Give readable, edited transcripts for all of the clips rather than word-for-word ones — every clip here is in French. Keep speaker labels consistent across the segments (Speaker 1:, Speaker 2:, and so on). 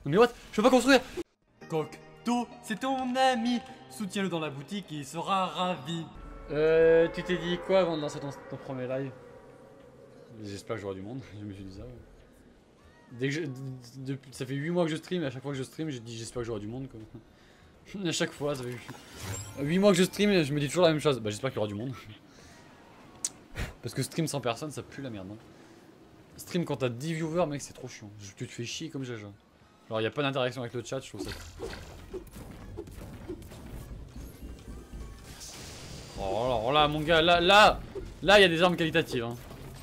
Speaker 1: Mais what? Je peux pas construire. Cocteau, c'est ton ami. Soutiens-le dans la boutique et il sera ravi. Tu t'es dit quoi avant de lancer ton premier live? J'espère que j'aurai du monde, je me suis dit ça. Ouais. Dès que depuis, ça fait 8 mois que je stream et à chaque fois que je stream, je dis j'espère que j'aurai du monde quoi. À chaque fois, ça fait 8 mois que je stream et je me dis toujours la même chose. Bah j'espère qu'il y aura du monde. Parce que stream sans personne, ça pue la merde. Hein. Stream quand t'as 10 viewers, mec, c'est trop chiant. Tu te fais chier comme Jaja. Genre y a pas d'interaction avec le chat, je trouve ça. Oh là mon gars, là y a des armes qualitatives. Hein.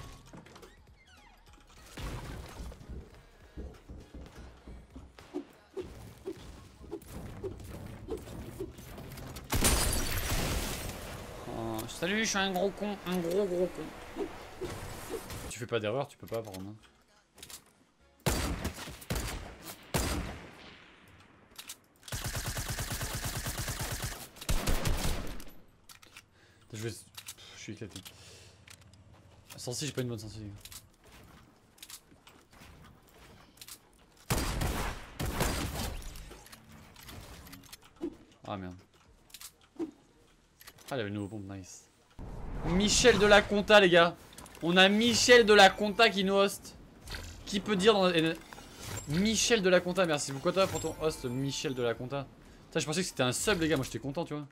Speaker 1: Oh, salut, je suis un gros con, un gros con. Tu fais pas d'erreur, tu peux pas apprendre. Hein. Je suis éclaté. Sensi, j'ai pas une bonne sensi. Ah merde. Ah, il y avait une nouveau pompe, nice. Michel de la Conta, les gars. On a Michel de la Conta qui nous host. Qui peut dire dans... Michel de la Conta, merci beaucoup toi pour ton host, Michel de la Conta. Putain, je pensais que c'était un sub, les gars. Moi, j'étais content, tu vois.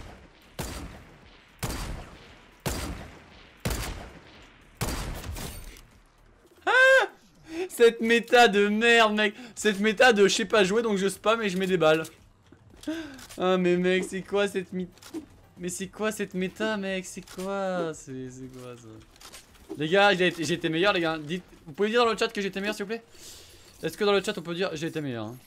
Speaker 1: Cette méta de merde, mec. Cette méta de je sais pas jouer donc je spam et je mets des balles. Ah, mais mec, c'est quoi cette méta? Mais c'est quoi cette méta, mec? C'est quoi? C'est quoi ça? Les gars, j'ai été meilleur, les gars. Vous pouvez dire dans le chat que j'ai été meilleur, s'il vous plaît? Est-ce que dans le chat on peut dire j'ai été meilleur hein?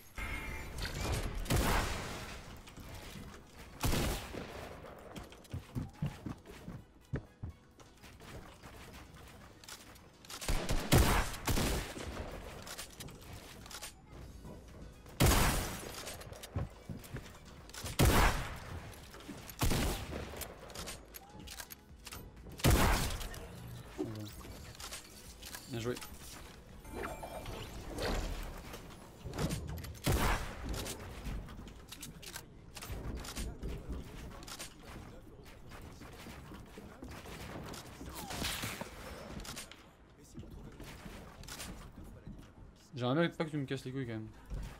Speaker 1: Bien joué. J'aimerais bien pas que tu me casses les couilles quand même.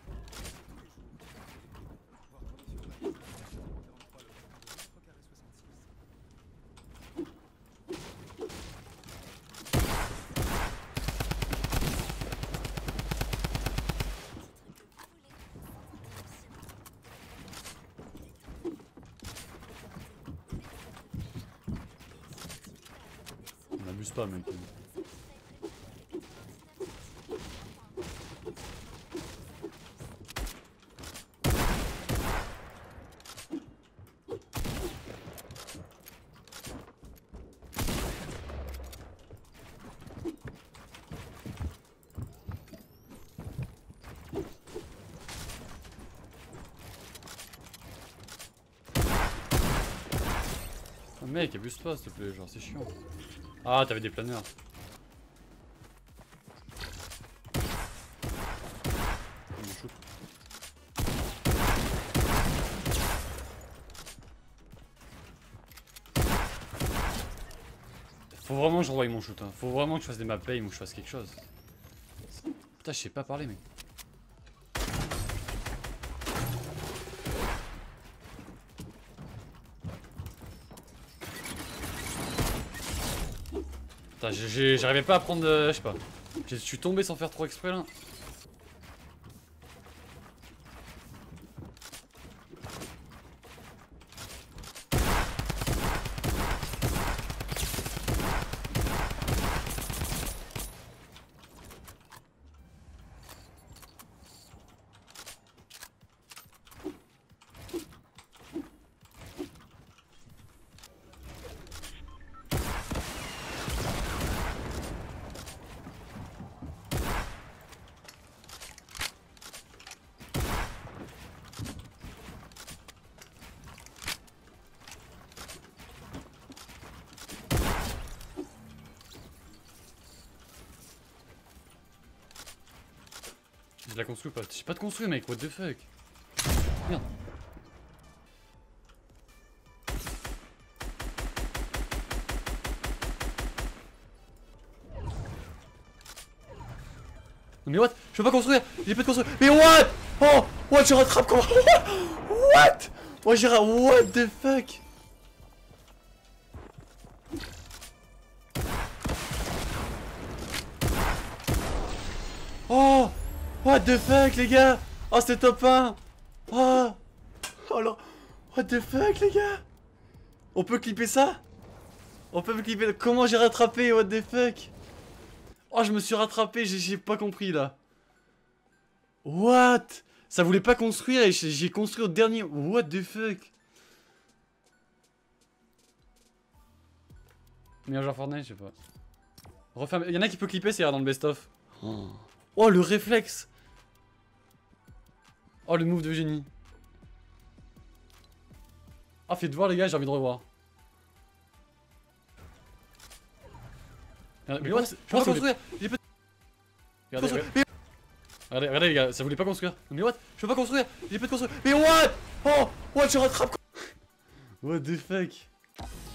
Speaker 1: On n'abuse pas mec. Mec, abuse pas s'il te plaît, genre c'est chiant. Ah, t'avais des planeurs. Faut vraiment que je revoie mon shoot, hein. Faut vraiment que je fasse des map aim ou que je fasse quelque chose. Putain, je sais pas parler, mec. Putain, j'arrivais pas à prendre. Je sais pas. Je suis tombé sans faire trop exprès là. Je la construis ou pas? J'ai pas de construit mec, what the fuck? Merde. Mais what? Je peux pas construire! J'ai pas de construire! Mais what? Oh! What? Je rattrape comment? What? Moi j'ai what the fuck? Oh! What the fuck les gars? Oh c'était top 1! Oh! Oh là! What the fuck les gars? On peut clipper ça? On peut clipper... Comment j'ai rattrapé? What the fuck? Oh je me suis rattrapé, j'ai pas compris là. What? Ça voulait pas construire et j'ai construit au dernier... What the fuck? Meilleur joueur Fortnite, je sais pas. Referme... Y'en a qui peut clipper, c'est dans le best-of. Oh le réflexe! Oh le move de génie. Ah faites voir les gars, j'ai envie de revoir. Mais what? Je peux pas construire! J'ai pas... Regardez les gars, ça voulait pas construire. Mais what? Je peux pas construire! J'ai pas de construire. Mais what? Oh! What? Je rattrape. What the fuck?